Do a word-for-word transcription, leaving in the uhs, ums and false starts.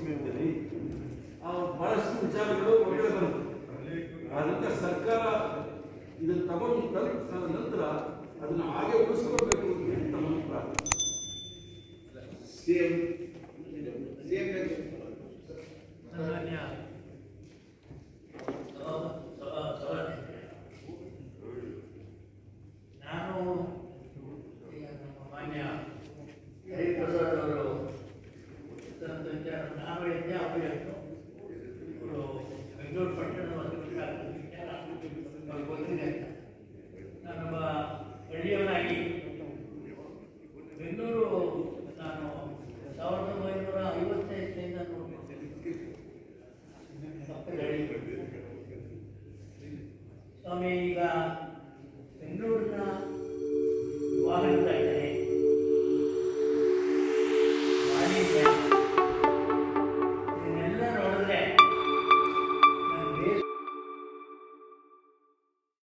ಸಮಯದಲ್ಲಿ ಬಹಳಷ್ಟು ವಿಚಾರಗಳು ಹೊರಗಡೆ ಬಂತು. ಅದರಿಂದ ಸರ್ಕಾರ ಇದನ್ನು ತಗೊಂಡು ತಂದ ನಂತರ ಅದನ್ನು ಹಾಗೆ ಉಳಿಸ್ಕೊಳ್ಬೇಕು ಅಂತ ತಮ್ಮನ್ನು ಪ್ರಾರ್ಥನೆ. ಸಿಎಂ ಸಿಎಂ ನಾನು ನಮ್ಮ ಮಾನ್ಯ ಹರಿಪ್ರಸಾದ್ ಅವರು ವಿಚಾರ ನಾನು ಹೇಳಿದ್ದೆ ಅವರು ಹೇಳಿದ್ರು. ಇವರು ಬೆಂಗಳೂರು ಪಟ್ಟಣದ ಒಂದು ವಿಚಾರ ಗೊತ್ತಿದೆ ಅಂತ. ನಾನೊಬ್ಬ ಹಳ್ಳಿಯವನಾಗಿ ಬೆಂಗಳೂರು ನಾನು ಸಾವಿರದ ಒಂಬೈನೂರ ಐವತ್ತೈದರಿಂದ ನೋಡ್ಬೇಕು. ಸ್ವಾಮಿ, ಈಗ ಬೆಂಗಳೂರಿನ ವಾಹನದ